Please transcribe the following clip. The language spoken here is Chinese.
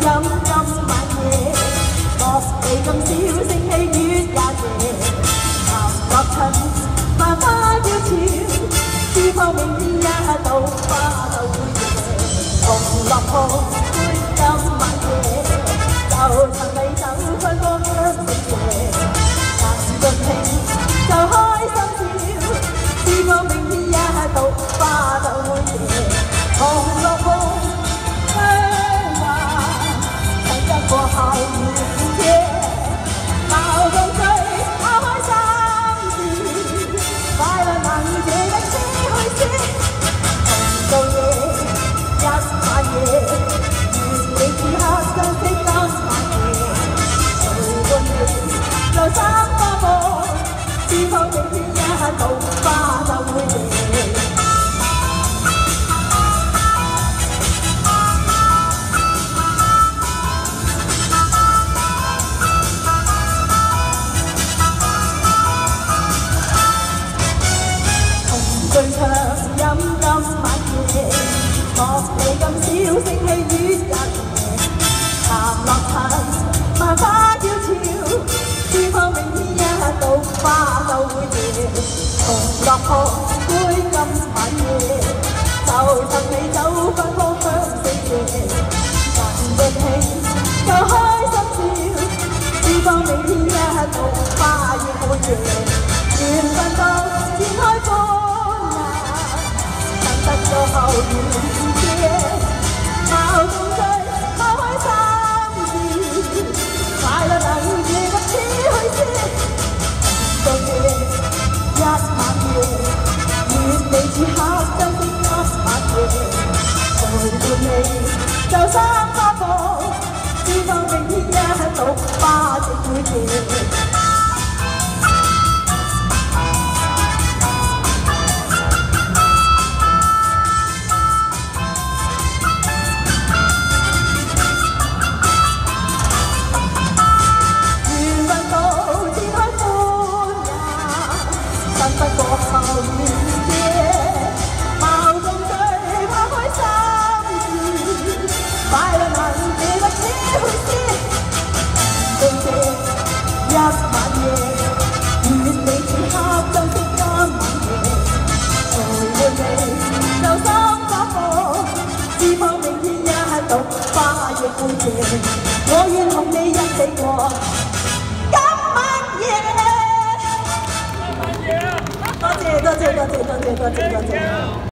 晚夜，樂你咁小聲氣越也謝，談樂襯萬花嬌俏，只盼明天一到花就會謝，同樂抱杯今晚夜，就趁你走開芳香四夜，談盡情就開心笑，只盼明天一到花就會謝，同樂抱。 過後如夜，鬧到醉，拋開心事，快樂能借得知去知，同到夜一晚夜，願你此刻相識今晚夜，陪伴你就生花火，只盼明天一到花就會謝。 醉唱飲今晚夜，樂你咁小聲氣越也謝，談樂襯萬花嬌俏，只盼明天一到花就會謝，同樂抱杯今晚夜，就趁你走返芳香四夜，談盡情就開心笑，只盼明天一到花亦會謝，緣分到展開歡。 過後如夜，鬧到醉，拋開心事，快樂能借得知去知，到夜一晚夜，願你此刻珍惜今晚夜，陪伴你就生花火，只盼明天一到花亦會謝。 不過後如夜，矛盾醉，拋開心事，快樂能借得知去知，到這一晚夜，願你此刻珍惜今晚夜，陪伴你就生花火，只盼明天一到花亦會謝，我願同你一起過。 多謝。